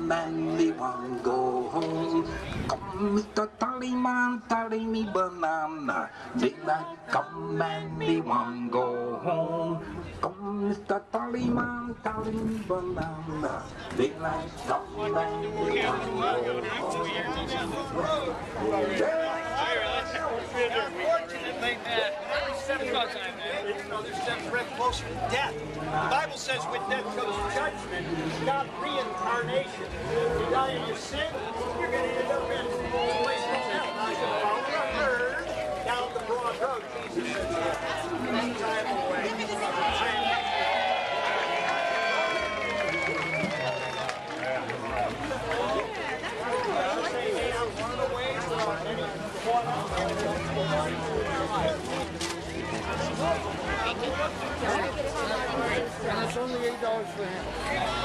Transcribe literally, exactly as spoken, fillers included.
come and we want go home. Come, Mister Tallyman, tally me banana. Daylight come and we want go home. Come, Mister Tallyman, tally me banana. Daylight come and we want go home. Unfortunately, every step of the time, another step right closer to death. The Bible says with death comes judgment, not reincarnation. If you die in your sin, you're going to end up in a place called hell. Now, you follow the herd down the broad road. Jesus says, time away. And it's only eight dollars for him.